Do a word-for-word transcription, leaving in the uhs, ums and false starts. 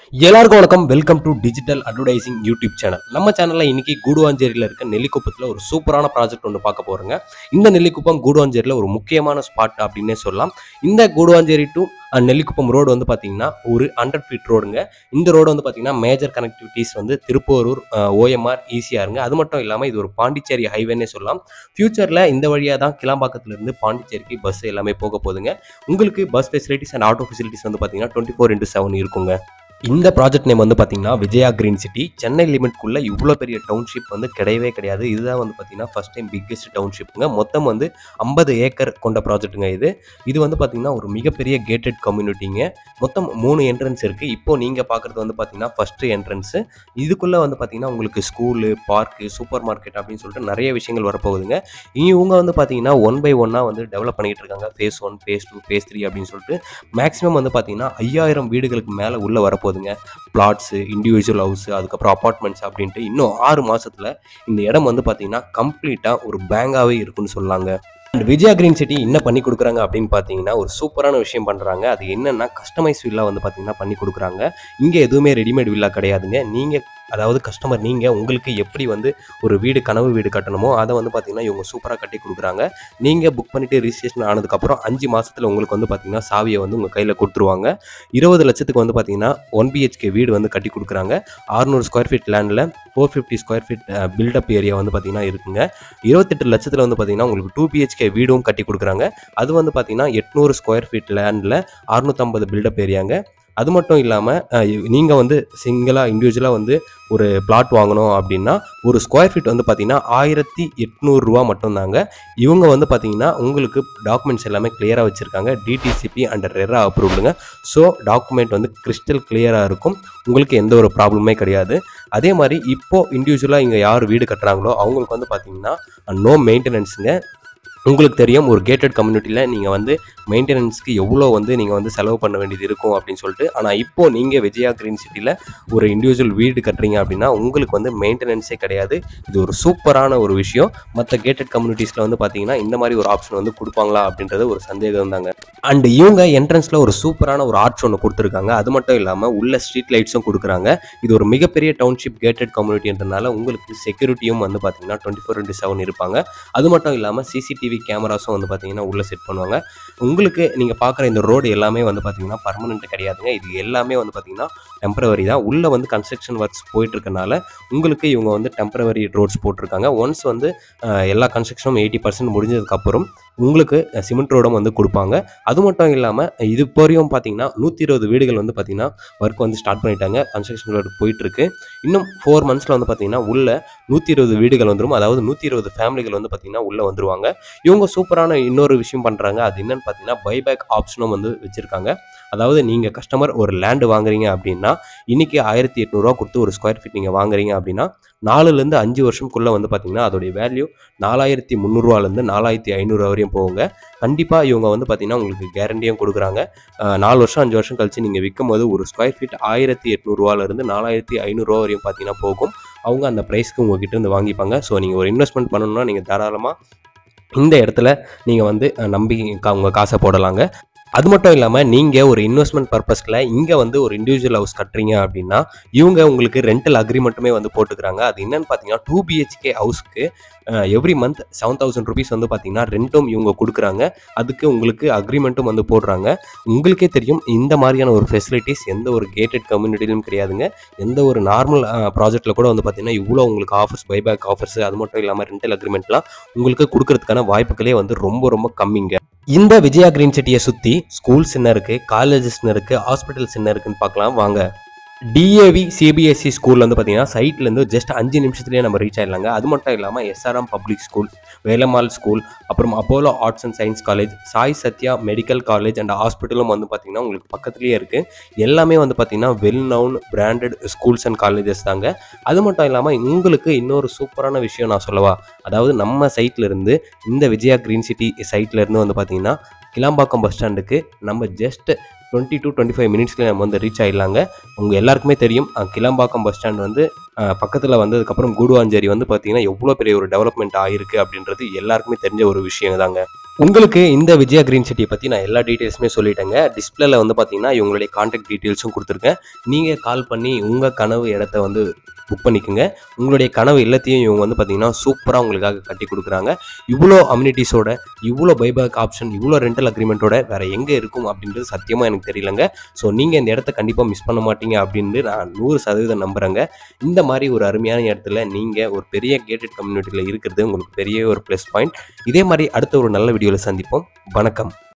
எல்லாருக்கும் வணக்கம். Welcome to digital advertising YouTube channel. நம்ம சேனலில் இன்னைக்கு கூடுவாஞ்சேரியில் இருக்க நெல்லிக்குப்பத்தில் ஒரு சூப்பரான ப்ராஜெக்ட் ஒன்று பார்க்க போகிறோங்க. இந்த நெல்லிக்குப்பம் கூடுவாஞ்சேரியில் ஒரு முக்கியமான ஸ்பாட் அப்படின்னே சொல்லலாம். இந்த கூடுவாஞ்சேரி டு நெல்லிக்குப்பம் ரோடு வந்து பார்த்தீங்கன்னா ஒரு ஹண்ட்ரட் ஃபீட் ரோடுங்க. இந்த ரோடு வந்து பார்த்தீங்கன்னா மேஜர் கனெக்டிவிட்டிஸ் வந்து திருப்போரூர், ஓஎம்ஆர் ஈஸியாக இருங்க. அது மட்டும் இல்லாமல் இது ஒரு பாண்டிச்சேரி ஹைவேன்னே சொல்லலாம். ஃபியூச்சரில் இந்த வழியாக தான் கிளாம்பாக்கத்துலேருந்து பாண்டிச்சேரிக்கு பஸ் எல்லாமே போக போகுதுங்க. உங்களுக்கு bus facilities and auto facilities வந்து பார்த்தீங்கன்னா டுவெண்ட்டி ஃபோர் இன்ட்டு செவன் இருக்குங்க. இந்த ப்ராஜெக்ட் நேம் வந்து பார்த்தீங்கன்னா விஜயா கிரீன் சிட்டி. சென்னை லிமிட்குள்ளே இவ்வளோ பெரிய டவுன்ஷிப் வந்து கிடையவே கிடையாது. இதுதான் வந்து பார்த்தீங்கன்னா ஃபஸ்ட் டைம் பிக்கெஸ்ட் டவுன்ஷிப்புங்க. மொத்தம் வந்து ஐம்பது ஏக்கர் கொண்ட ப்ராஜெக்ட்டுங்க இது. இது வந்து பார்த்தீங்கன்னா ஒரு மிகப்பெரிய கேட்டட் கம்யூனிட்டிங்க. மொத்தம் மூணு என்ட்ரன்ஸ் இருக்குது. இப்போது நீங்கள் பார்க்குறது வந்து பார்த்தீங்கன்னா ஃபஸ்ட்டு என்ட்ரன்ஸு. இதுக்குள்ளே வந்து பார்த்தீங்கன்னா உங்களுக்கு ஸ்கூலு, பார்க்கு, சூப்பர் மார்க்கெட் அப்படின்னு சொல்லிட்டு நிறைய விஷயங்கள் வரப்போகுதுங்க. இவங்க வந்து பார்த்தீங்கன்னா ஒன் பை ஒன்னாக வந்து டெவலப் பண்ணிகிட்டு இருக்காங்க. Phase one, phase two, phase three அப்படின்னு சொல்லிட்டு மேக்ஸிமம் வந்து பார்த்தீங்கன்னா ஐயாயிரம் வீடுகளுக்கு மேலே உள்ளே வரப்போகுதுங்க. பிளாட்ஸு, இண்டிவிஜுவல் ஹவுஸு, அதுக்கப்புறம் அப்பார்ட்மெண்ட்ஸ் அப்படின்ட்டு இன்னும் ஆறு மாதத்தில் இந்த இடம் வந்து பார்த்தீங்கன்னா கம்ப்ளீட்டாக ஒரு பேங்காகவே இருக்குன்னு சொல்லாங்க. அண்ட் விஜயா கிரீன் சிட்டி என்ன பண்ணி கொடுக்குறாங்க அப்படின்னு பார்த்தீங்கன்னா ஒரு சூப்பரான விஷயம் பண்ணுறாங்க. அது என்னென்னா கஸ்டமைஸ் வில்லா வந்து பார்த்தீங்கன்னா பண்ணி கொடுக்குறாங்க. இங்கே எதுவுமே ரெடிமேட் வில்லா கிடையாதுங்க. நீங்கள் அதாவது கஸ்டமர் நீங்கள் உங்களுக்கு எப்படி வந்து ஒரு வீடு கனவு வீடு கட்டணுமோ அதை வந்து பார்த்தீங்கன்னா இவங்க சூப்பராக கட்டி கொடுக்குறாங்க. நீங்கள் புக் பண்ணிவிட்டு ரிஜிஸ்ட்ரேஷன் ஆனதுக்கப்புறம் அஞ்சு மாதத்தில் உங்களுக்கு வந்து பார்த்தீங்கன்னா சாவியை வந்து உங்கள் கையில் கொடுத்துருவாங்க. இருபது லட்சத்துக்கு வந்து பார்த்தீங்கன்னா ஒன் பிஹெச்கே வீடு வந்து கட்டி கொடுக்குறாங்க. அறுநூறு ஸ்கொயர் ஃபீட் லேண்டில் four fifty square feet built up area வந்து பார்த்தீங்கன்னா இருக்குங்க. இருபத்தெட்டு லட்சத்தில் வந்து பார்த்தீங்கன்னா உங்களுக்கு டூ பிஹெச்கே வீடும் கட்டி கொடுக்குறாங்க. அது வந்து பார்த்தீங்கன்னா எட்நூறு ஸ்கொயர் ஃபீட் லேண்டில் அறுநூற்றம்பது பில்டப் ஏரியாங்க. அது மட்டும் இல்லாமல் நீங்கள் வந்து சிங்கிளாக இண்டிவிஜுவலாக வந்து ஒரு பிளாட் வாங்கணும் அப்படின்னா ஒரு ஸ்கொயர் ஃபீட் வந்து பார்த்தீங்கன்னா ஆயிரத்தி எட்நூறுரூவா மட்டும்தாங்க. இவங்க வந்து பார்த்தீங்கன்னா உங்களுக்கு டாக்குமெண்ட்ஸ் எல்லாமே கிளியராக வச்சுருக்காங்க. டிடிசிபி அண்ட் ரெரா அப்ரூவ்டுங்க. ஸோ டாக்குமெண்ட் வந்து கிறிஸ்டல் கிளியராக இருக்கும். உங்களுக்கு எந்த ஒரு ப்ராப்ளமே கிடையாது. அதே மாதிரி இப்போது இண்டிவிஜுவலாக இங்கே யார் வீடு கட்டுறாங்களோ அவங்களுக்கு வந்து பார்த்தீங்கன்னா நோ மெயின்டெனன்ஸுங்க. உங்களுக்கு தெரியும் ஒரு கேட்டட் கம்யூனிட்டியில் நீங்கள் வந்து மெயின்டெனன்ஸ்க்கு எவ்வளோ வந்து நீங்கள் வந்து செலவு பண்ண வேண்டியது இருக்கும் அப்படின்னு சொல்லிட்டு. ஆனால் இப்போது நீங்கள் விஜயா கிரீன் சிட்டியில் ஒரு இண்டிவிஜுவல் வீடு கட்டுறீங்க அப்படின்னா உங்களுக்கு வந்து மெயின்டெனன்ஸே கிடையாது. இது ஒரு சூப்பரான ஒரு விஷயம். மற்ற கேட்டட் கம்யூனிட்டிஸில் வந்து பார்த்தீங்கன்னா இந்த மாதிரி ஒரு ஆப்ஷன் வந்து கொடுப்பாங்களா அப்படின்றது ஒரு சந்தேகம் தாங்க. அண்ட் இவங்க என்ட்ரன்ஸில் ஒரு சூப்பரான ஒரு ஆர்ச் ஒன்று கொடுத்துருக்காங்க. அது மட்டும் இல்லாமல் உள்ள ஸ்ட்ரீட் லைட்ஸும் கொடுக்குறாங்க. இது ஒரு மிகப்பெரிய டவுன்ஷிப் கேட்டட் கம்யூனிட்டின்றனால உங்களுக்கு செக்யூரிட்டியும் வந்து பார்த்தீங்கன்னா டுவெண்ட்டி ஃபோர் இன்ட்டு செவன் இருப்பாங்க. அது மட்டும் இல்லாமல் சிசிடிவி கேமராஸும் வந்து பார்த்தீங்கன்னா உள்ளே செட் பண்ணுவாங்க. உங்களுக்கு நீங்கள் பார்க்குற இந்த ரோடு எல்லாமே வந்து பார்த்தீங்கன்னா பர்மனெண்ட் கிடையாதுங்க. இது எல்லாமே வந்து பார்த்தீங்கன்னா டெம்பரவரி தான். உள்ளே வந்து கன்ஸ்ட்ரக்ஷன் ஒர்க்ஸ் போயிட்டுருக்கனால உங்களுக்கு இவங்க வந்து டெம்பரவரி ரோட்ஸ் போட்டிருக்காங்க. ஒன்ஸ் வந்து எல்லா கன்ஸ்ட்ரக்ஷனும் எயிட்டி பர்சன்ட் முடிஞ்சதுக்கப்புறம் உங்களுக்கு சிமெண்ட் ரோடும் வந்து கொடுப்பாங்க. அது மட்டும் இல்லாமல் இது வரையும் பார்த்தீங்கன்னா நூற்றி இருபது வீடுகள் வந்து பார்த்தீங்கன்னா ஒர்க் வந்து ஸ்டார்ட் பண்ணிட்டாங்க. கன்ஸ்ட்ரக்ஷன் ஒர்க் போயிட்டுருக்கு. இன்னும் ஃபோர் மந்த்ஸில் வந்து பார்த்தீங்கன்னா உள்ள நூற்றி இருபது வீடுகள் வந்துடும். அதாவது நூற்றி இருபது ஃபேமிலிகள் வந்து பார்த்தீங்கன்னா உள்ளே வந்துருவாங்க. இவங்க சூப்பரான இன்னொரு விஷயம் பண்ணுறாங்க. அது என்னென்னு பார்த்தீங்கன்னா பைபேக் ஆப்ஷனும் வந்து வச்சுருக்காங்க. அதாவது நீங்கள் கஸ்டமர் ஒரு லேண்டு வாங்குறீங்க அப்படின்னா இன்றைக்கி ஆயிரத்தி எட்நூறுரூவா கொடுத்து ஒரு ஸ்கொயர் ஃபீட் நீங்கள் வாங்குறீங்க அப்படின்னா நாலுலேருந்து அஞ்சு வருஷம்குள்ளே வந்து பார்த்தீங்கன்னா அதோடைய வேல்யூ நாலாயிரத்தி முந்நூறுவாலேருந்து நாலாயிரத்தி ஐநூறு வரையும் போகுங்க. கண்டிப்பாக இவங்க வந்து பார்த்தீங்கன்னா உங்களுக்கு கேரண்டியும் கொடுக்குறாங்க. நாலு வருஷம் அஞ்சு வருஷம் கழிச்சு நீங்கள் விற்கும் போது ஒரு ஸ்கொயர் ஃபீட் ஆயிரத்தி எட்நூறுவாலேருந்து நாலாயிரத்தி ஐநூறுரூவா வரையும் பார்த்தீங்கன்னா போகும். அவங்க அந்த ப்ரைஸ்க்கு உங்ககிட்ட இருந்து வாங்கிப்பாங்க. ஸோ நீங்கள் ஒரு இன்வெஸ்ட்மெண்ட் பண்ணணும்னா நீங்கள் தாராளமாக இந்த இடத்துல நீங்கள் வந்து நம்பி உங்கள் காசை போடலாங்க. அது மட்டும் இல்லாமல் நீங்கள் ஒரு இன்வெஸ்ட்மெண்ட் பர்பஸ்க்கில் இங்கே வந்து ஒரு இண்டிவிஜுவல் ஹவுஸ் கட்டுறீங்க அப்படின்னா இவங்க உங்களுக்கு ரெண்டல் அக்ரிமெண்ட்டுமே வந்து போட்டுக்கிறாங்க. அது என்னென்னு பார்த்தீங்கன்னா டூ பிஹெச்கே ஹவுஸ்க்கு every month seven thousand rupees வந்து பார்த்தீங்கன்னா ரெண்டும் இவங்க கொடுக்குறாங்க. அதுக்கு உங்களுக்கு அக்ரிமெண்ட்டும் வந்து போடுறாங்க. உங்களுக்கே தெரியும் இந்த மாதிரியான ஒரு ஃபெசிலிட்டிஸ் எந்த ஒரு கேட்டட் கம்யூனிட்டிலும் கிடையாதுங்க. எந்த ஒரு நார்மல் ப்ராஜெக்ட்டில் கூட வந்து பார்த்தீங்கன்னா இவ்வளோ உங்களுக்கு ஆஃபர்ஸ், பைபேக் ஆஃபர்ஸ், அது மட்டும் இல்லாமல் ரெண்டல் அக்ரிமெண்ட்லாம் உங்களுக்கு கொடுக்கறதுக்கான வாய்ப்புகளே வந்து ரொம்ப ரொம்ப கம்மிங்க. இந்த விஜயா கிரீன் சிட்டியை சுற்றி ஸ்கூல்ஸ் என்ன இருக்குது, காலேஜஸ் என்ன இருக்குது, ஹாஸ்பிட்டல்ஸ் என்ன இருக்குன்னு பார்க்கலாம் வாங்க. டிஏவி சிபிஎஸ்சி ஸ்கூல் வந்து பார்த்தீங்கன்னா சைட்லேருந்து ஜஸ்ட் அஞ்சு நிமிஷத்துலேயே நம்ம ரீச் ஆகிடலாங்க. அது மட்டும் இல்லாமல் SRM public school, Velammal school, அப்புறம் Apollo arts and science college, Sai Sathya medical college and ஹாஸ்பிட்டலும் வந்து பார்த்திங்கன்னா உங்களுக்கு பக்கத்துலேயே இருக்குது. எல்லாமே வந்து பார்த்திங்கன்னா well known branded schools and colleges தாங்க. அது மட்டும் இல்லாமல் உங்களுக்கு இன்னொரு சூப்பரான விஷயம் நான் சொல்லவா, அதாவது நம்ம சைட்லேருந்து இந்த விஜயா கிரீன் சிட்டி சைட்லேருந்து வந்து பார்த்திங்கன்னா கிளாம்பாக்கம் பஸ் ஸ்டாண்டுக்கு நம்ம just twenty to twenty five மினிட்ஸ்லேயே நம்ம வந்து ரீச் ஆகிடலாங்க. உங்கள் எல்லாருக்குமே தெரியும் கிளம்பாக்கம் பஸ் ஸ்டாண்ட் வந்து பக்கத்தில் வந்ததுக்கப்புறம் கூடுவாஞ்சேரி வந்து பார்த்திங்கன்னா எவ்வளோ பெரிய ஒரு டெவலப்மெண்ட் ஆகிருக்கு அப்படின்றது எல்லாருக்குமே தெரிஞ்ச ஒரு விஷயம் தாங்க. உங்களுக்கு இந்த விஜயா கிரீன் சிட்டியை பற்றி நான் எல்லா டீட்டெயில்ஸுமே சொல்லிட்டேங்க. டிஸ்பிளேல வந்து பார்த்தீங்கன்னா இவங்களுடைய கான்டாக்ட் டீட்டெயில்ஸும் கொடுத்துருக்கேன். நீங்கள் கால் பண்ணி உங்கள் கனவு இடத்த வந்து புக் பண்ணிக்கோங்க. உங்களுடைய கனவு இல்லத்தையும் இவங்க வந்து பார்த்தீங்கன்னா சூப்பராக உங்களுக்காக கட்டி கொடுக்குறாங்க. இவ்வளோ அம்யூனிட்டிஸோட, இவ்வளோ பைபேக் ஆப்ஷன், இவ்வளோ ரெண்டல் அக்ரிமெண்ட்டோட வேறு எங்கே இருக்கும் அப்படின்றது சத்தியமாக எனக்கு தெரியலங்க. ஸோ நீங்கள் இந்த இடத்த கண்டிப்பாக மிஸ் பண்ண மாட்டீங்க அப்படின்னு நான் நூறு சதவீதம் நம்புகிறேங்க. இந்த மாதிரி ஒரு அருமையான இடத்துல நீங்கள் ஒரு பெரிய கேட்டட் கம்யூனிட்டியில் இருக்கிறது உங்களுக்கு பெரிய ஒரு ப்ளஸ் பாயிண்ட். இதே மாதிரி அடுத்த ஒரு நல்ல வீடியோவில் சந்திப்போம். வணக்கம்.